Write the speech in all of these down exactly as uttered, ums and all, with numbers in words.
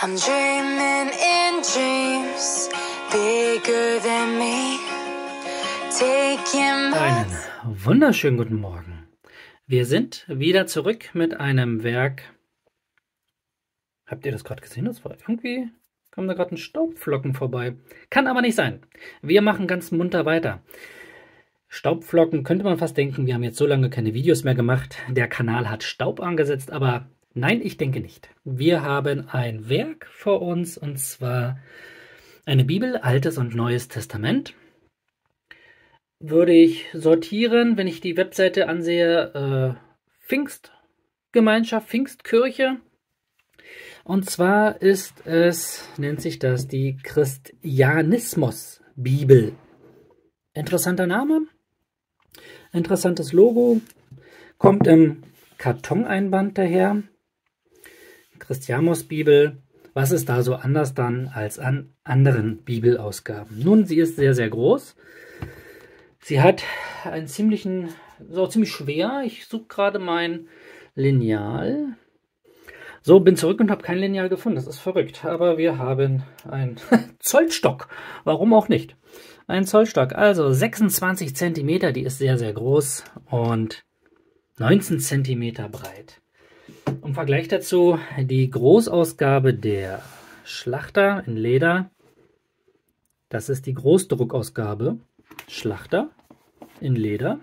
I'm dreaming in dreams bigger than me. Taking my Einen wunderschönen guten Morgen. Wir sind wieder zurück mit einem Werk. Habt ihr das gerade gesehen? Das war irgendwie, kommen da gerade ein Staubflocken vorbei. Kann aber nicht sein. Wir machen ganz munter weiter. Staubflocken könnte man fast denken, wir haben jetzt so lange keine Videos mehr gemacht. Der Kanal hat Staub angesetzt, aber nein, ich denke nicht. Wir haben ein Werk vor uns, und zwar eine Bibel, Altes und Neues Testament. Würde ich sortieren, wenn ich die Webseite ansehe, äh, Pfingstgemeinschaft, Pfingstkirche. Und zwar ist es, nennt sich das, die Christianismus-Bibel. Interessanter Name, interessantes Logo, kommt im Kartoneinband daher. Christianismus-Bibel, was ist da so anders dann als an anderen Bibelausgaben? Nun, sie ist sehr, sehr groß. Sie hat einen ziemlichen, ist auch ziemlich schwer. Ich suche gerade mein Lineal. So, bin zurück und habe kein Lineal gefunden. Das ist verrückt. Aber wir haben einen Zollstock. Warum auch nicht? Ein Zollstock. Also sechsundzwanzig Zentimeter, die ist sehr, sehr groß und neunzehn Zentimeter breit. Im Vergleich dazu die Großausgabe der Schlachter in Leder. Das ist die Großdruckausgabe. Schlachter in Leder.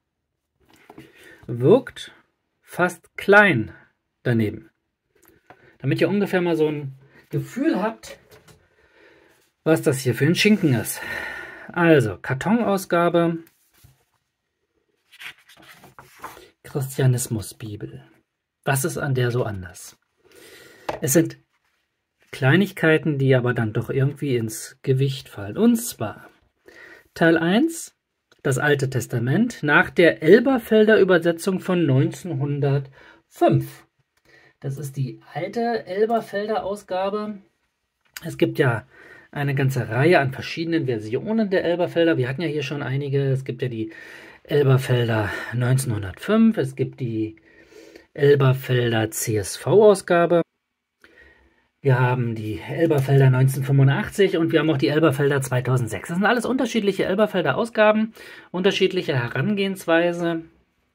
Wirkt fast klein daneben. Damit ihr ungefähr mal so ein Gefühl habt, was das hier für ein Schinken ist. Also, Kartonausgabe. Christianismus-Bibel. Was ist an der so anders? Es sind Kleinigkeiten, die aber dann doch irgendwie ins Gewicht fallen. Und zwar Teil eins, das Alte Testament, nach der Elberfelder Übersetzung von neunzehnhundertfünf. Das ist die alte Elberfelder Ausgabe. Es gibt ja eine ganze Reihe an verschiedenen Versionen der Elberfelder. Wir hatten ja hier schon einige. Es gibt ja die Elberfelder neunzehnhundertfünf, es gibt die Elberfelder C S V-Ausgabe. Wir haben die Elberfelder neunzehnhundertfünfundachtzig und wir haben auch die Elberfelder zweitausendsechs. Das sind alles unterschiedliche Elberfelder Ausgaben, unterschiedliche Herangehensweise.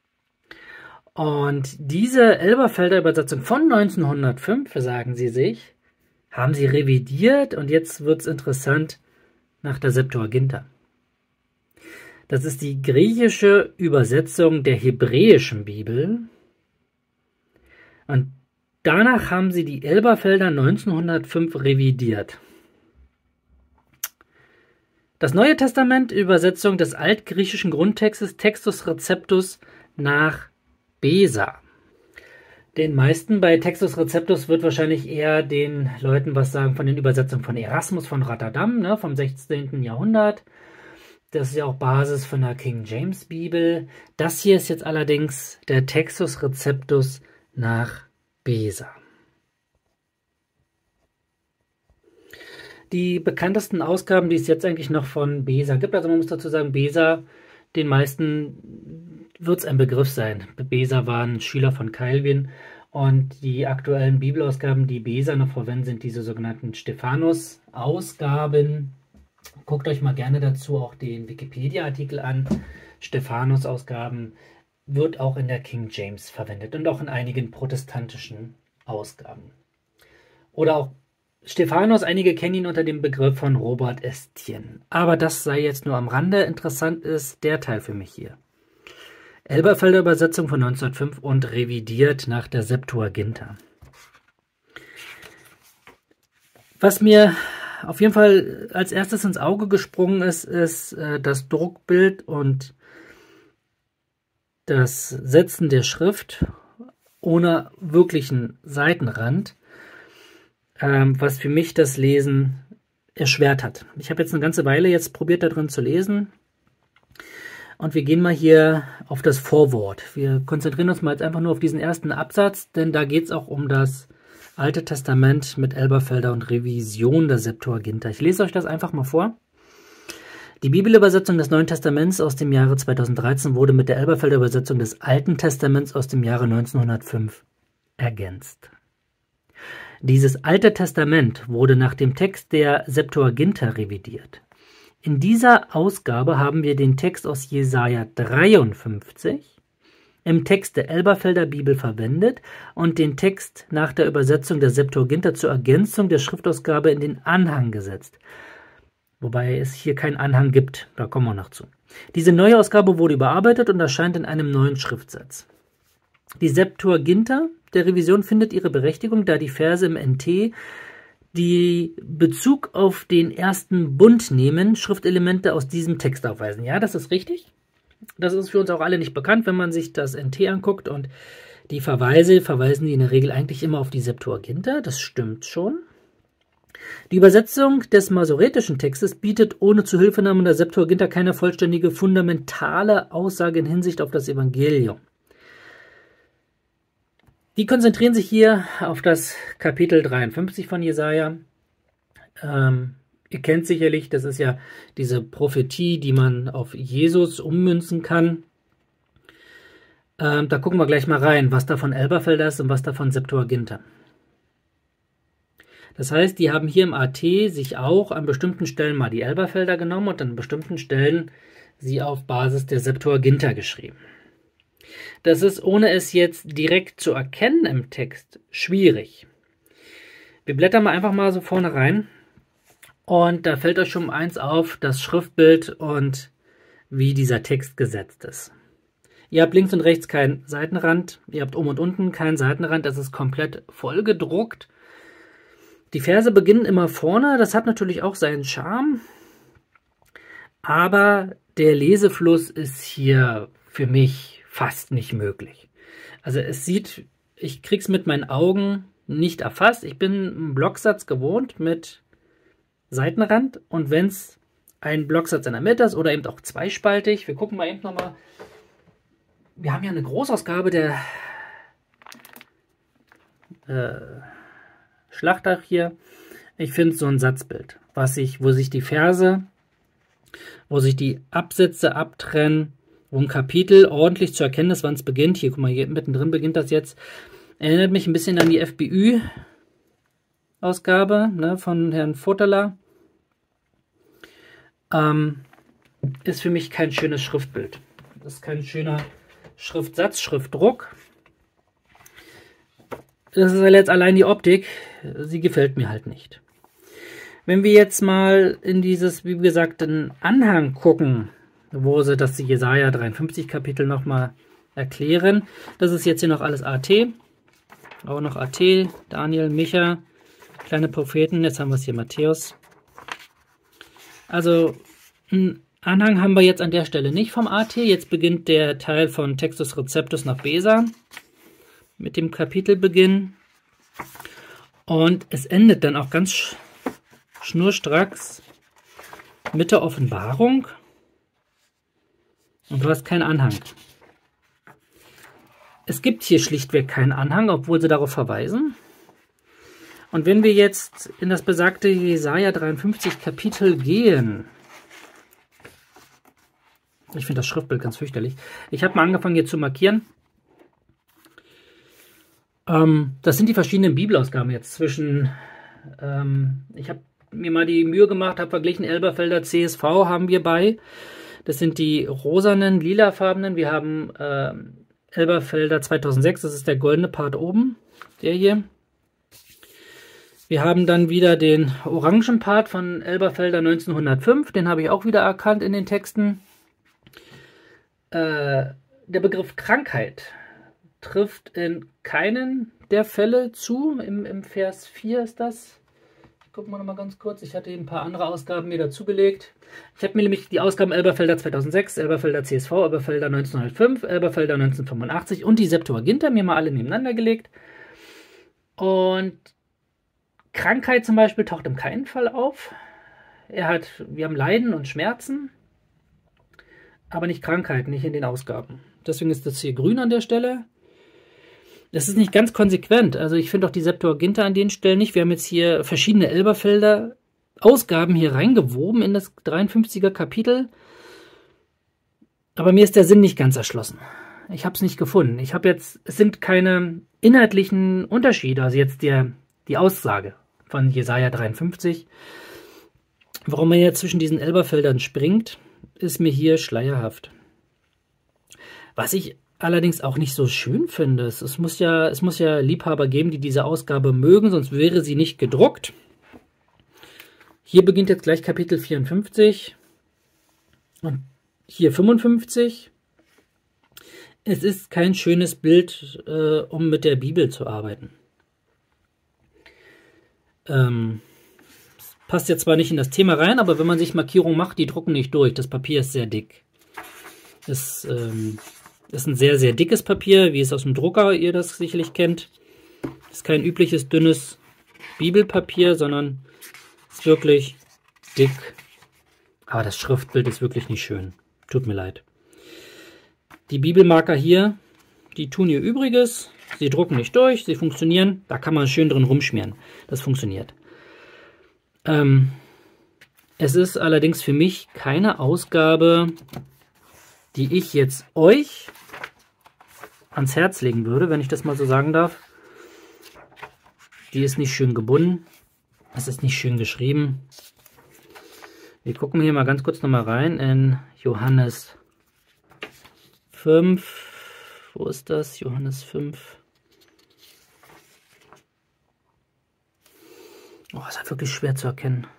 Und diese Elberfelder Übersetzung von neunzehnhundertfünf, sagen sie sich, haben sie revidiert, und jetzt wird es interessant, nach der Septuaginta. Das ist die griechische Übersetzung der hebräischen Bibel. Und danach haben sie die Elberfelder neunzehnhundertfünf revidiert. Das Neue Testament, Übersetzung des altgriechischen Grundtextes Textus Receptus nach Beza. Den meisten bei Textus Receptus wird wahrscheinlich eher den Leuten was sagen von den Übersetzungen von Erasmus von Rotterdam, ne, vom sechzehnten Jahrhundert. Das ist ja auch Basis von der King James Bibel. Das hier ist jetzt allerdings der Textus Receptus nach Beza. Die bekanntesten Ausgaben, die es jetzt eigentlich noch von Beza gibt, also man muss dazu sagen, Beza, den meisten wird es ein Begriff sein. Beza war ein Schüler von Calvin, und die aktuellen Bibelausgaben, die Beza noch verwenden, sind diese sogenannten Stephanus-Ausgaben. Guckt euch mal gerne dazu auch den Wikipedia-Artikel an. Stephanus-Ausgaben wird auch in der King James verwendet und auch in einigen protestantischen Ausgaben. Oder auch Stephanus, einige kennen ihn unter dem Begriff von Robert Estienne. Aber das sei jetzt nur am Rande. Interessant ist der Teil für mich hier. Elberfelder Übersetzung von neunzehnhundertfünf und revidiert nach der Septuaginta. Was mir auf jeden Fall als erstes ins Auge gesprungen ist, ist äh, das Druckbild und das Setzen der Schrift ohne wirklichen Seitenrand, ähm, was für mich das Lesen erschwert hat. Ich habe jetzt eine ganze Weile jetzt probiert, da drin zu lesen. Und wir gehen mal hier auf das Vorwort. Wir konzentrieren uns mal jetzt einfach nur auf diesen ersten Absatz, denn da geht es auch um das Alte Testament mit Elberfelder und Revision der Septuaginta. Ich lese euch das einfach mal vor. Die Bibelübersetzung des Neuen Testaments aus dem Jahre zweitausenddreizehn wurde mit der Elberfelder Übersetzung des Alten Testaments aus dem Jahre neunzehnhundertfünf ergänzt. Dieses Alte Testament wurde nach dem Text der Septuaginta revidiert. In dieser Ausgabe haben wir den Text aus Jesaja dreiundfünfzig im Text der Elberfelder Bibel verwendet und den Text nach der Übersetzung der Septuaginta zur Ergänzung der Schriftausgabe in den Anhang gesetzt. Wobei es hier keinen Anhang gibt, da kommen wir noch zu. Diese neue Ausgabe wurde überarbeitet und erscheint in einem neuen Schriftsatz. Die Septuaginta der Revision findet ihre Berechtigung, da die Verse im N T, die Bezug auf den ersten Bund nehmen, Schriftelemente aus diesem Text aufweisen. Ja, das ist richtig. Das ist für uns auch alle nicht bekannt, wenn man sich das N T anguckt, und die Verweise verweisen die in der Regel eigentlich immer auf die Septuaginta. Das stimmt schon. Die Übersetzung des masoretischen Textes bietet ohne Zuhilfenahme der Septuaginta keine vollständige fundamentale Aussage in Hinsicht auf das Evangelium. Die konzentrieren sich hier auf das Kapitel dreiundfünfzig von Jesaja. Ähm, ihr kennt sicherlich, das ist ja diese Prophetie, die man auf Jesus ummünzen kann. Ähm, da gucken wir gleich mal rein, was da von Elberfelder ist und was da von Septuaginta. Das heißt, die haben hier im A T sich auch an bestimmten Stellen mal die Elberfelder genommen und an bestimmten Stellen sie auf Basis der Septuaginta geschrieben. Das ist, ohne es jetzt direkt zu erkennen im Text, schwierig. Wir blättern mal einfach mal so vorne rein und da fällt euch schon eins auf, das Schriftbild und wie dieser Text gesetzt ist. Ihr habt links und rechts keinen Seitenrand, ihr habt oben und unten keinen Seitenrand, das ist komplett voll gedruckt. Die Verse beginnen immer vorne, das hat natürlich auch seinen Charme, aber der Lesefluss ist hier für mich fast nicht möglich. Also es sieht, ich krieg's mit meinen Augen nicht erfasst. Ich bin einen Blocksatz gewohnt mit Seitenrand, und wenn es ein Blocksatz in der Mitte ist oder eben auch zweispaltig, wir gucken mal eben nochmal, wir haben ja eine Großausgabe der äh, Schlachter hier. Ich finde so ein Satzbild, was sich, wo sich die Verse, wo sich die Absätze abtrennen, wo ein Kapitel ordentlich zu erkennen ist, wann es beginnt. Hier, guck mal, hier mittendrin beginnt das jetzt. Erinnert mich ein bisschen an die F B Ü-Ausgabe, ne, von Herrn Futterler. Ähm, ist für mich kein schönes Schriftbild. Das ist kein schöner Schriftsatz, Schriftdruck. Das ist jetzt allein die Optik. Sie gefällt mir halt nicht. Wenn wir jetzt mal in dieses, wie gesagt, den Anhang gucken, wo sie das Jesaja dreiundfünfzig Kapitel nochmal erklären. Das ist jetzt hier noch alles A T. Auch noch A T, Daniel, Micha, kleine Propheten. Jetzt haben wir es hier Matthäus. Also einen Anhang haben wir jetzt an der Stelle nicht vom A T. Jetzt beginnt der Teil von Textus Receptus nach Besa mit dem Kapitelbeginn. Und es endet dann auch ganz schnurstracks mit der Offenbarung. Und du hast keinen Anhang. Es gibt hier schlichtweg keinen Anhang, obwohl sie darauf verweisen. Und wenn wir jetzt in das besagte Jesaja dreiundfünfzig Kapitel gehen, ich finde das Schriftbild ganz fürchterlich. Ich habe mal angefangen hier zu markieren. Ähm, das sind die verschiedenen Bibelausgaben jetzt zwischen, ähm, ich habe mir mal die Mühe gemacht, habe verglichen, Elberfelder C S V haben wir bei. Das sind die rosanen, lilafarbenen. Wir haben äh, Elberfelder zweitausendsechs, das ist der goldene Part oben, der hier. Wir haben dann wieder den orangen Part von Elberfelder neunzehnhundertfünf, den habe ich auch wieder erkannt in den Texten. Äh, der Begriff Krankheit trifft in keinen der Fälle zu. Im, im Vers vier ist das. Gucken wir noch mal ganz kurz. Ich hatte ein paar andere Ausgaben mir dazugelegt. Ich habe mir nämlich die Ausgaben Elberfelder zweitausendsechs, Elberfelder C S V, Elberfelder neunzehnhundertfünf, Elberfelder neunzehnhundertfünfundachtzig und die Septuaginta mir mal alle nebeneinander gelegt. Und Krankheit zum Beispiel taucht in keinem Fall auf. Er hat, wir haben Leiden und Schmerzen, aber nicht Krankheit, nicht in den Ausgaben. Deswegen ist das hier grün an der Stelle. Das ist nicht ganz konsequent. Also ich finde auch die Septuaginta an den Stellen nicht. Wir haben jetzt hier verschiedene Elberfelder Ausgaben hier reingewoben in das dreiundfünfziger Kapitel. Aber mir ist der Sinn nicht ganz erschlossen. Ich habe es nicht gefunden. Ich habe jetzt, es sind keine inhaltlichen Unterschiede. Also jetzt der die Aussage von Jesaja dreiundfünfzig. Warum er jetzt zwischen diesen Elberfeldern springt, ist mir hier schleierhaft. Was ich allerdings auch nicht so schön finde, es, es, muss ja, es muss ja Liebhaber geben, die diese Ausgabe mögen, sonst wäre sie nicht gedruckt. Hier beginnt jetzt gleich Kapitel vierundfünfzig und hier fünfundfünfzig. Es ist kein schönes Bild, äh, um mit der Bibel zu arbeiten. Ähm, passt jetzt zwar nicht in das Thema rein, aber wenn man sich Markierungen macht, die drucken nicht durch. Das Papier ist sehr dick. Es ähm, ist ein sehr, sehr dickes Papier, wie es aus dem Drucker ihr das sicherlich kennt. Es ist kein übliches, dünnes Bibelpapier, sondern ist wirklich dick. Aber das Schriftbild ist wirklich nicht schön. Tut mir leid. Die Bibelmarker hier, die tun ihr Übriges. Sie drucken nicht durch, sie funktionieren. Da kann man schön drin rumschmieren. Das funktioniert. Ähm, es ist allerdings für mich keine Ausgabe, die ich jetzt euch ans Herz legen würde, wenn ich das mal so sagen darf. Die ist nicht schön gebunden. Es ist nicht schön geschrieben. Wir gucken hier mal ganz kurz nochmal rein in Johannes fünf. Wo ist das? Johannes fünf. Oh, ist halt wirklich schwer zu erkennen.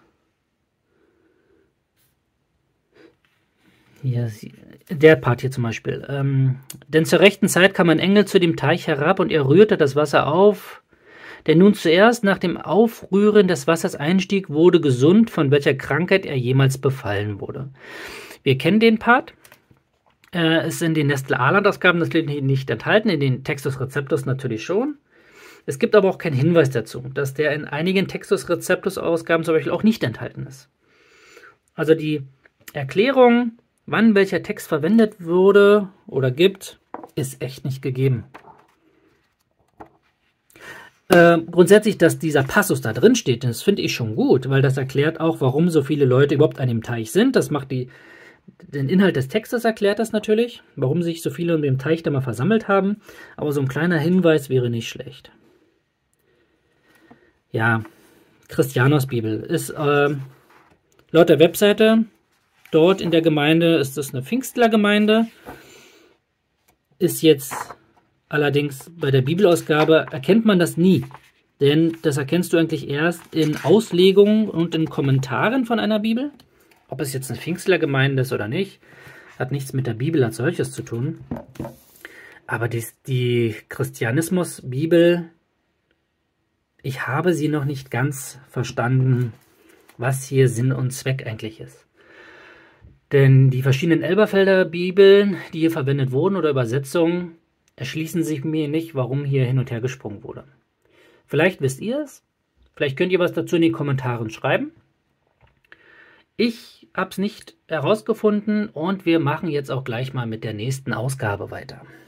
Hier, der Part hier zum Beispiel. Ähm, denn zur rechten Zeit kam ein Engel zu dem Teich herab und er rührte das Wasser auf. Der nun zuerst nach dem Aufrühren des Wassers einstieg, wurde gesund, von welcher Krankheit er jemals befallen wurde. Wir kennen den Part. Äh, ist in den Nestle-Aland-Ausgaben natürlich nicht enthalten, in den Textus Receptus natürlich schon. Es gibt aber auch keinen Hinweis dazu, dass der in einigen Textus Receptus-Ausgaben zum Beispiel auch nicht enthalten ist. Also die Erklärung, wann welcher Text verwendet wurde oder gibt, ist echt nicht gegeben. Äh, grundsätzlich, dass dieser Passus da drin steht, das finde ich schon gut, weil das erklärt auch, warum so viele Leute überhaupt an dem Teich sind. Das macht die, den Inhalt des Textes erklärt das natürlich, warum sich so viele um den Teich da mal versammelt haben. Aber so ein kleiner Hinweis wäre nicht schlecht. Ja, Christianus-Bibel ist äh, laut der Webseite, dort in der Gemeinde ist das eine Pfingstler-Gemeinde, ist jetzt allerdings bei der Bibelausgabe erkennt man das nie, denn das erkennst du eigentlich erst in Auslegungen und in Kommentaren von einer Bibel. Ob es jetzt eine Pfingstlergemeinde ist oder nicht, hat nichts mit der Bibel als solches zu tun. Aber die, die Christianismus-Bibel, ich habe sie noch nicht ganz verstanden, was hier Sinn und Zweck eigentlich ist. Denn die verschiedenen Elberfelder Bibeln, die hier verwendet wurden oder Übersetzungen, erschließen sich mir nicht, warum hier hin und her gesprungen wurde. Vielleicht wisst ihr es. Vielleicht könnt ihr was dazu in den Kommentaren schreiben. Ich habe es nicht herausgefunden und wir machen jetzt auch gleich mal mit der nächsten Ausgabe weiter.